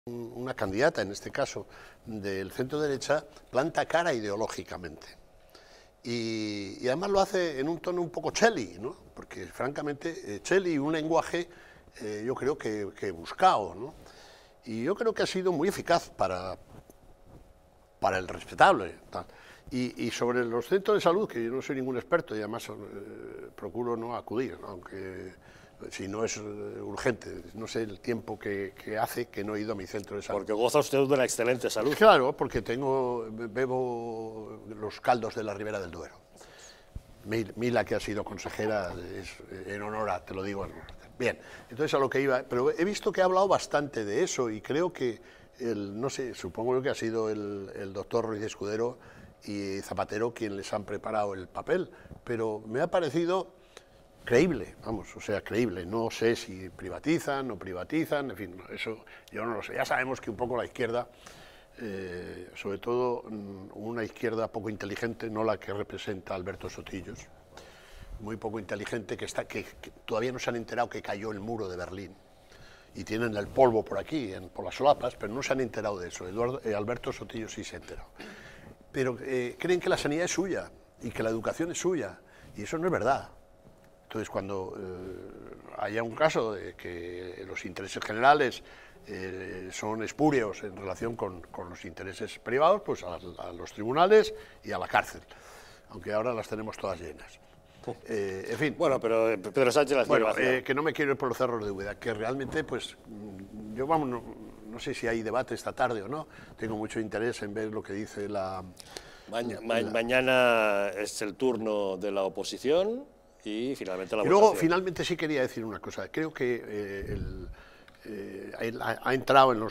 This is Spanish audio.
una candidata, en este caso, del centro derecha, planta cara ideológicamente. Y además lo hace en un tono un poco Cheli, ¿no? Porque francamente Cheli, un lenguaje yo creo que buscado, ¿no? Y yo creo que ha sido muy eficaz para el respetable. Tal. Y sobre los centros de salud, que yo no soy ningún experto y además procuro no acudir, aunque si no es urgente, no sé el tiempo que hace que no he ido a mi centro de salud. Porque goza usted de una excelente salud. Claro, porque bebo los caldos de la Ribera del Duero. Mila, que ha sido consejera, es en honor a, te lo digo. Bien, entonces a lo que iba, pero he visto que ha hablado bastante de eso y creo que, no sé, supongo que ha sido el doctor Ruiz Escudero y Zapatero quien les han preparado el papel, pero me ha parecido creíble, vamos, o sea, creíble. No sé si privatizan, no privatizan, en fin, eso yo no lo sé. Ya sabemos que un poco la izquierda, sobre todo una izquierda poco inteligente, no la que representa Alberto Sotillos, muy poco inteligente, que todavía no se han enterado que cayó el muro de Berlín y tienen el polvo por aquí, por las solapas, pero no se han enterado de eso. Alberto Sotillos sí se ha enterado. Pero creen que la sanidad es suya y que la educación es suya, y eso no es verdad. Entonces, cuando haya un caso de que los intereses generales son espurios en relación con los intereses privados, pues a los tribunales y a la cárcel, aunque ahora las tenemos todas llenas. En fin. Bueno, pero Pedro Sánchez las bueno, que no me quiero ir por los cerros de Úbeda, que realmente, pues, yo vamos, no sé si hay debate esta tarde o no, tengo mucho interés en ver lo que dice la... Mañana es el turno de la oposición y finalmente la votación. Luego, finalmente sí quería decir una cosa, creo que ha entrado en los